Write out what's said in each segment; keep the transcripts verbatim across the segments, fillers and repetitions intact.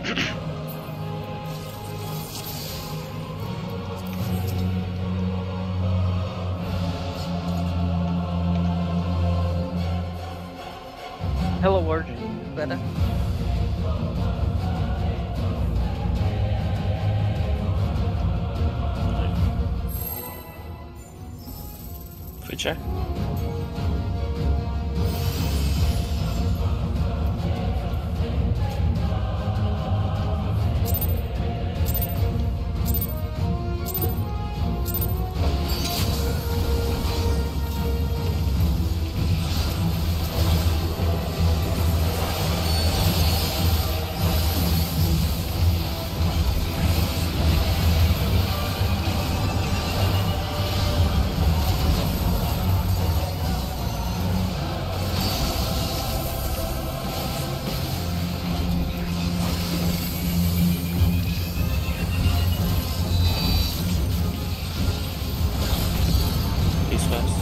Hello world, better. Free check. East west.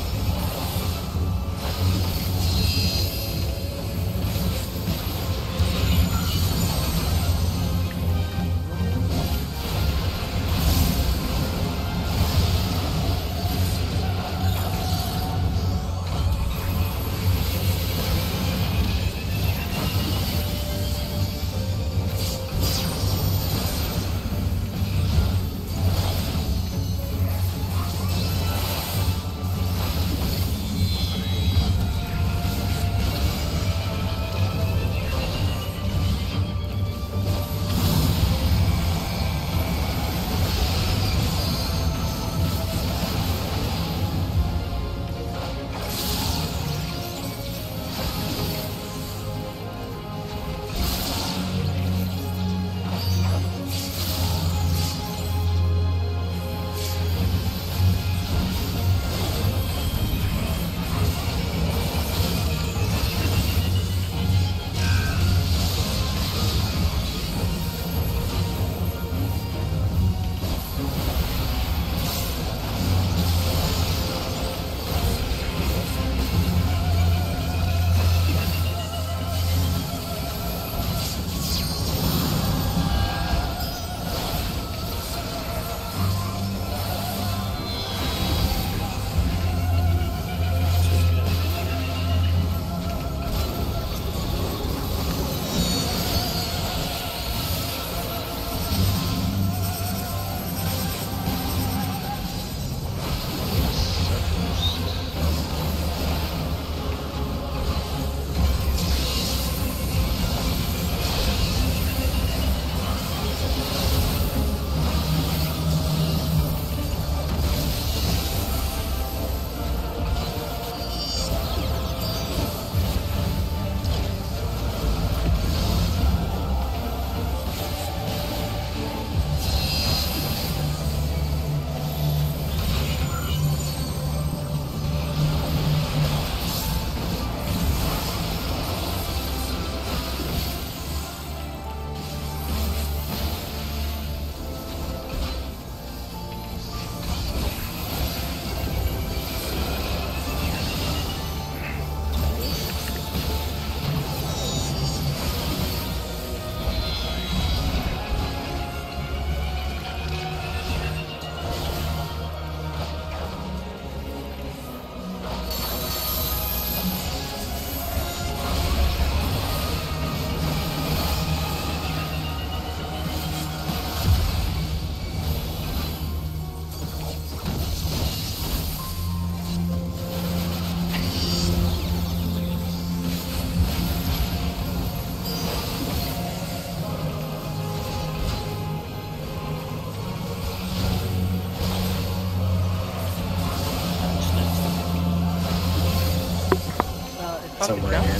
Somewhere here.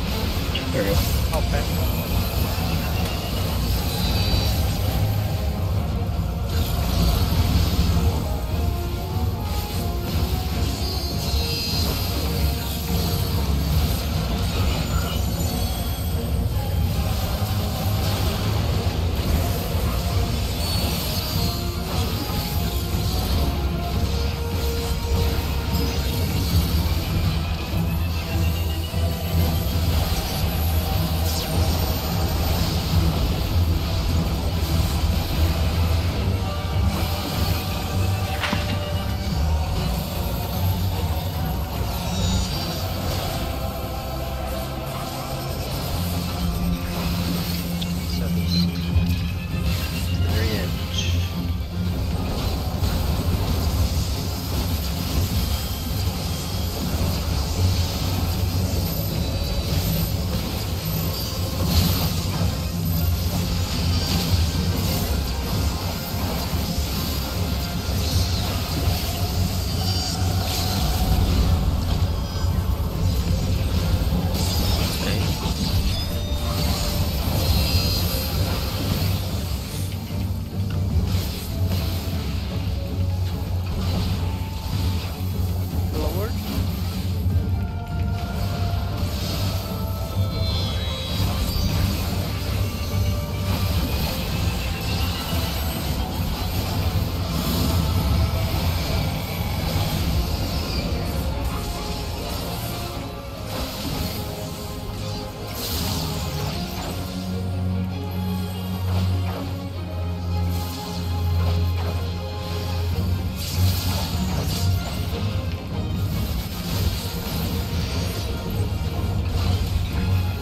There we go. Okay.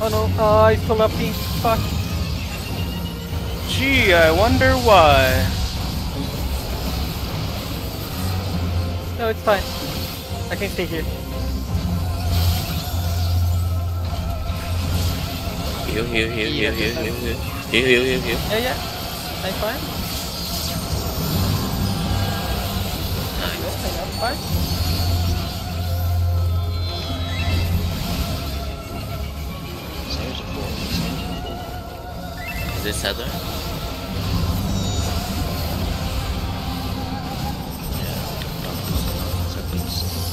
Oh no, oh, I still up me. Fuck. Gee, I wonder why. No, it's fine. I can stay here. Heal, heal, heal, Yeah, heal, heal, yeah. heal, heal, heal, heal, heal, heal. Yeah, yeah. I'm fine. Nice. Yeah, I'm fine. Sailors are full. Sailors are full. Is it Southern? Yeah. So please.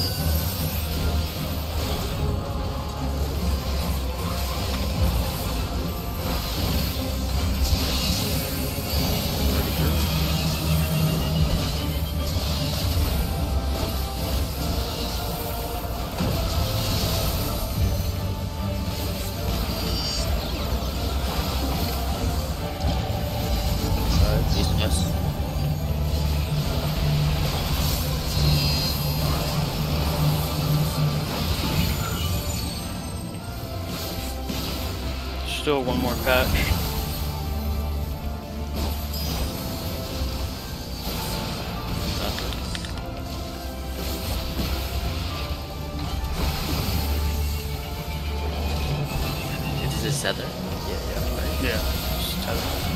East West. Still one more patch. Is it Southern? Yeah, yeah, right. Yeah. Just tether.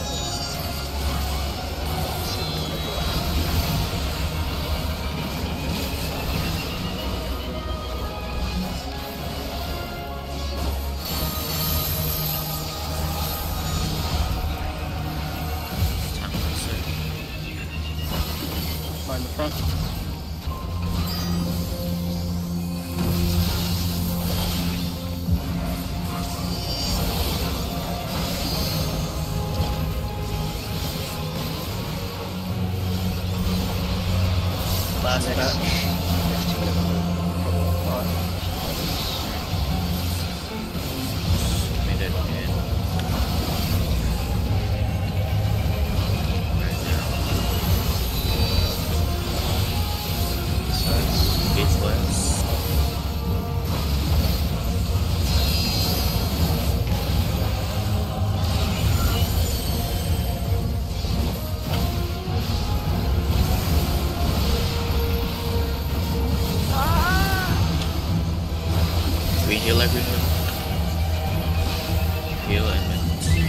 Find the front. Last Next, match. next two minute window. Made it in. Right now. Sides. East West. We heal everyone. Heal and minutes.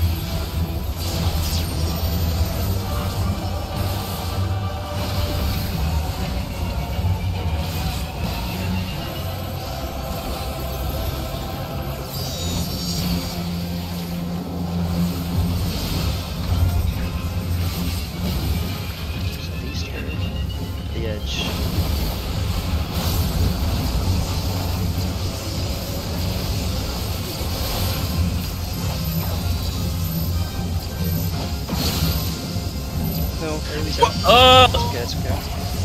Southeast here. The edge. No. Early zone. Oh! It's okay, it's okay.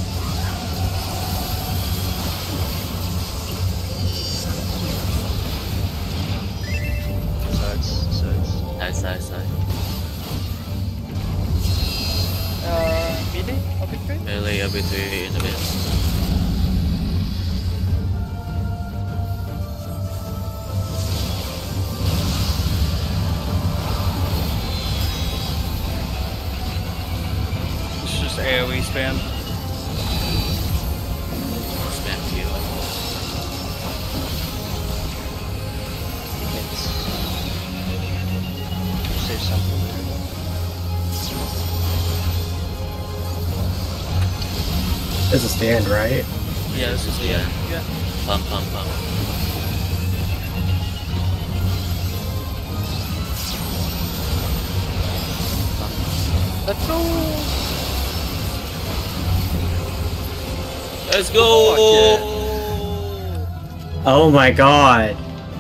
Sides, sides. Side, side, side. Uh, melee? Arbitrary? Melee arbitrary in the middle. It's just AoE spam. Spam heal. It's... Save some for later. There's a stand, right? Yeah, this is the Yeah. end. Yeah. Pump, pump, pump. Let's go! Let's go! Oh my god.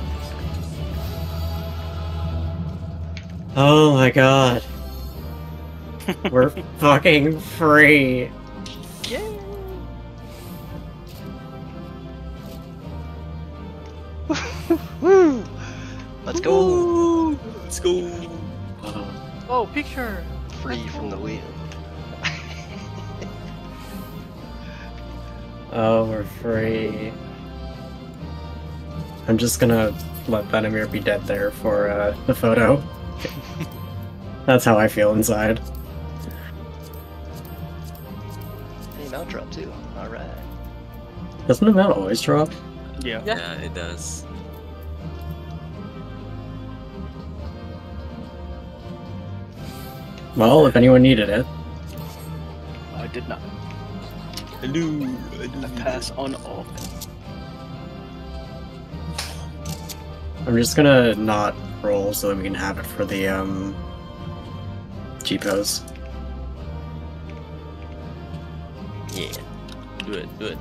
Oh my god. We're fucking free. Yeah! Woo! Let's go! Let's go! Oh, picture! Free from the wheel. Oh, we're free. I'm just gonna let Benamir be dead there for uh, the photo. That's how I feel inside. Hey, mount drop too. Alright. Doesn't the mount always drop? Yeah. Yeah. Yeah, it does. Well, if anyone needed it. I did not. Hello. I pass on all. I'm just gonna not roll so that we can have it for the um G-pose. Yeah. Do it, do it.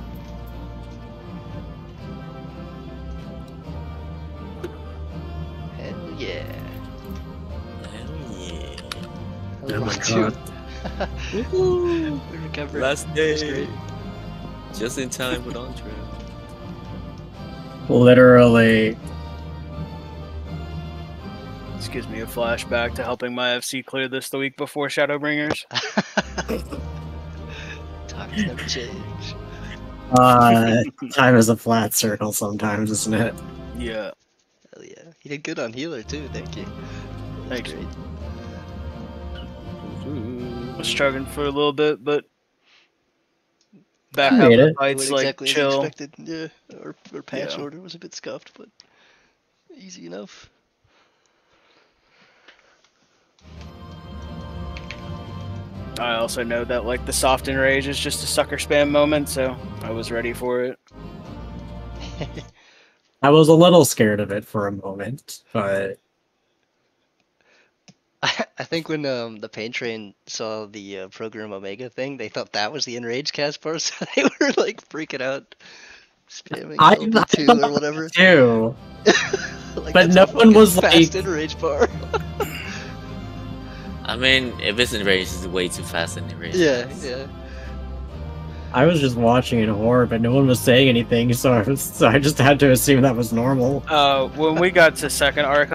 Hell yeah. Hell yeah. Hello, my too. God. Woohoo! We recovered. Last That's day. great. Just in time with Andre. Literally. This gives me a flashback to helping my F C clear this the week before Shadowbringers. Times never change. Uh, time is a flat circle sometimes, isn't it? Yeah. Hell yeah. You did good on healer too, thank you. That's Thanks. great. Was struggling for a little bit, but back You up made the it. fights Went like exactly as chill. expected. Yeah. Our, our patch Yeah. order was a bit scuffed, but easy enough. I also know that like the soft enrage is just a sucker spam moment, so I was ready for it. I was a little scared of it for a moment, but I, I think when um, the pain train saw the uh, program Omega thing, they thought that was the enrage cast bar, so they were like freaking out, spamming I L B two or whatever. too. Like, But that's no a one was fucking like- fast enrage bar. I mean, if it's in race, it's way too fast in the race. yeah, yeah. I was just watching in horror, but no one was saying anything, so I, was, so I just had to assume that was normal. Uh, when we got to second arc,